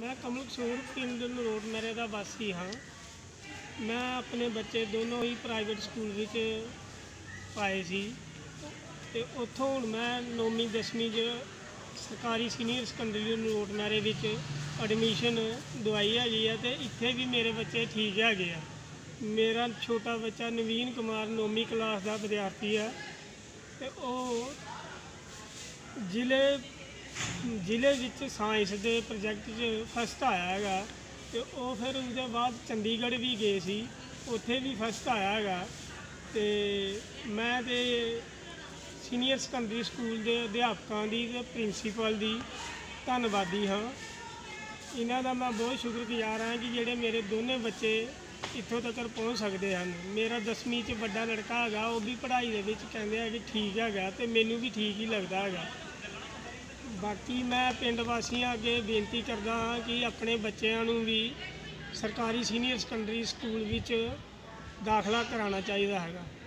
मैं कमल कसूर पिंड नरोट मेरे का वासी हाँ। मैं अपने बच्चे दोनों ही प्राइवेट स्कूल विच पाए सी ते उत्थों हुण मैं 9वीं 10वीं सरकारी सीनियर सकैंडरी नरोट मेरे विच एडमिशन दवाई हैगी है ते इत्थे भी मेरे बच्चे ठीक है। मेरा छोटा बच्चा नवीन कुमार 9वीं क्लास का विद्यार्थी है ते जिले विच साइंस के प्रोजैक्ट फस्ट आया है तो वह फिर उसके बाद चंडीगढ़ भी गए सी, उत्थे भी फस्ट आया है। तो मैं तो सीनियर सकैंडरी स्कूल के अध्यापकों की ते प्रिंसीपल की धन्नवादी हाँ। इन्हों का मैं बहुत शुक्रगुजार हाँ कि जोड़े मेरे दोनों बच्चे इत्थों तक पहुँच सकते हैं। मेरा 10वीं च बड़ा लड़का है, वह भी पढ़ाई के कहते हैं कि ठीक है तो मैनू भी ठीक ही लगता है। बाकी मैं पिंड वासियों अगे बेनती करता हाँ कि अपने बच्चों भी सरकारी सीनियर सकैंडरी स्कूल विच दाखला कराना चाहिए है।